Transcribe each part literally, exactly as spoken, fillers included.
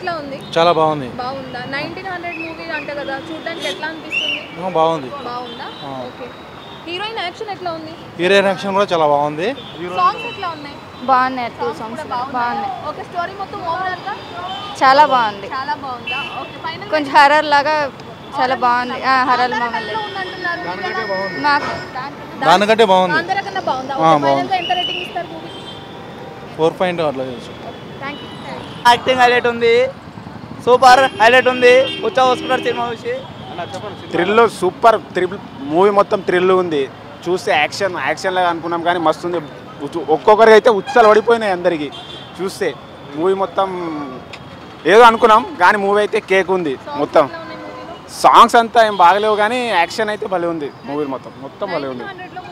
ఎట్లా ఉంది? చాలా బాగుంది. బాగుందా? నైన్టీన్ హండ్రెడ్ మూవీ అంట కదా, చూడడానికి ఎట్లా అనిపిస్తుంది? బాగుంది. బాగుందా? ఓకే. హీరోయిన్ యాక్షన్ ఎట్లా ఉంది? హీరోయిన్ యాక్షన్ కూడా చాలా బాగుంది. సాంగ్స్ ఎట్లా ఉన్నాయి? బాగున్నాయి. టూ సాంగ్స్ బాగున్నాయి. ఓకే. స్టోరీ మొత్తం ఓవరాల్ గా చాలా బాగుంది. చాలా బాగుందా? ఓకే. ఫైనల్ కొంచెం హర్రర్ లాగా చాలా బాగుంది. హర్రర్ మామూలు మాకు దానికంటే బాగుంది. అందరికన్నా బాగుందా? ఓకే. ఫైనల్ గా ఎంత రేటింగ్ ఇస్తారు మూవీకి? ఫోర్ పాయింట్ అట్లా తెలుసు. థాంక్యూ. యాక్టింగ్ హైలైట్ ఉంది, సూపర్ హైలైట్ ఉంది. ఉచ్చా వస్తున్నారు సినిమా చూసి. Thrill super. థ్రిల్ మూవీ మొత్తం థ్రిల్ ఉంది. చూస్తే యాక్షన్ యాక్షన్ లాగా అనుకున్నాం కానీ మస్తు ఉంది. ఒక్కొక్కరికి అయితే ఉత్సాలు పడిపోయినాయి అందరికి చూస్తే. మూవీ మొత్తం ఏదో అనుకున్నాం కానీ మూవీ అయితే కేక్ ఉంది మొత్తం. సాంగ్స్ అంతా ఏం బాగలేవు కానీ యాక్షన్ అయితే భలే ఉంది. మూవీ మొత్తం మొత్తం భలే ఉంది.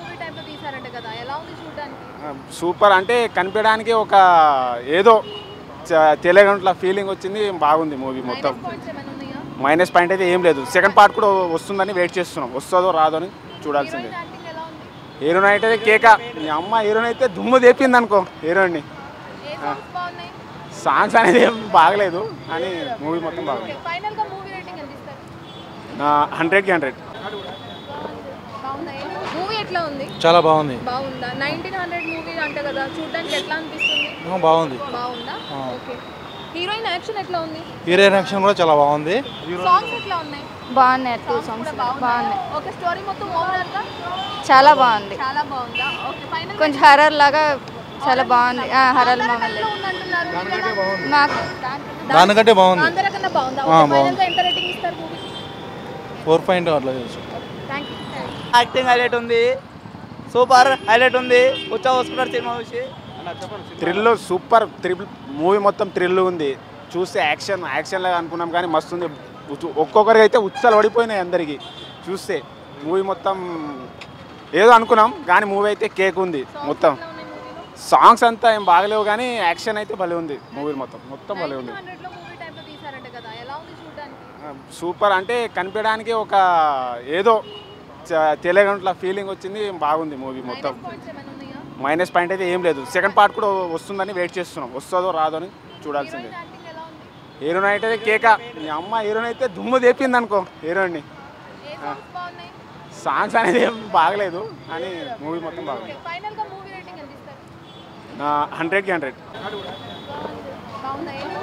సూపర్ అంటే కనిపించడానికి ఒక ఏదో తెలియగంట్ల ఫీలింగ్ వచ్చింది. బాగుంది మూవీ మొత్తం. మైనస్ పాయింట్ అయితే ఏం లేదు. సెకండ్ పార్ట్ కూడా వస్తుందని వెయిట్ చేస్తున్నాం. వస్తుందో రాదో అని చూడాల్సిందే. హీరోయిన్ అయితే కేక. మీ అమ్మ హీరోయిన్ అయితే దుమ్ము తెప్పింది అనుకో హీరోయిన్ని. సాంగ్స్ అనేది ఏం బాగలేదు కానీ మూవీ మొత్తం బాగుంది. హండ్రెడ్కి హండ్రెడ్. మూవీ ఎట్లా ఉంది? చాలా బాగుంది. బాగుందా? నైన్టీన్ హండ్రెడ్ మూవీ అంట కదా, చూడడానికి ఎట్లా అనిపిస్తుంది? బాగుంది. బాగుందా? ఓకే. హీరోయిన్ యాక్షన్ ఎట్లా ఉంది? హీరోయిన్ యాక్షన్ కూడా చాలా బాగుంది. సాంగ్స్ ఎట్లా ఉన్నాయి? బాగున్నాయి. టూ సాంగ్స్ బాగున్నాయి. ఓకే. స్టోరీ మొత్తం ఓవరాల్ గా చాలా బాగుంది. చాలా బాగుందా? ఓకే. ఫైనల్ కొంచెం హర్రర్ లాగా చాలా బాగుంది. హర్రర్ మామూలు మాకు దానికంటే బాగుంది. అందరికన్నా బాగుందా? ఓకే. ఫైనల్ గా ఎంత రేటింగ్ ఇస్తారు మూవీకి? ఫోర్ పాయింట్ అట్లా తెలుసు. థాంక్యూ. యాక్టింగ్ హైలైట్ ఉంది, సూపర్ హైలైట్ ఉంది. ఉచ్చా వస్తున్నారు సినిమా చూసి. Thrill super. థ్రిల్ మూవీ మొత్తం థ్రిల్ ఉంది. చూస్తే యాక్షన్ యాక్షన్ లాగా అనుకున్నాం కానీ మస్తు ఉంది. ఒక్కొక్కరికి అయితే ఉత్సాలు పడిపోయినాయి అందరికి చూస్తే. మూవీ మొత్తం ఏదో అనుకున్నాం కానీ మూవీ అయితే కేక్ ఉంది మొత్తం. సాంగ్స్ అంతా ఏం బాగలేవు కానీ యాక్షన్ అయితే భలే ఉంది. మూవీ మొత్తం మొత్తం భలే ఉంది. సూపర్ అంటే కనిపించడానికి ఒక ఏదో తెలియగంట్ల ఫీలింగ్ వచ్చింది. బాగుంది మూవీ మొత్తం. మైనస్ పాయింట్ అయితే ఏం లేదు. సెకండ్ పార్ట్ కూడా వస్తుందని వెయిట్ చేస్తున్నాం. వస్తుందో రాదో అని చూడాల్సిందే. హీరోయిన్ అయితే కేక. మీ అమ్మ హీరోయిన్ అయితే దుమ్ము తెప్పింది అనుకో హీరోయిన్ని. సాంగ్స్ అనేది ఏం బాగలేదు కానీ మూవీ మొత్తం బాగుంది. హండ్రెడ్కి హండ్రెడ్.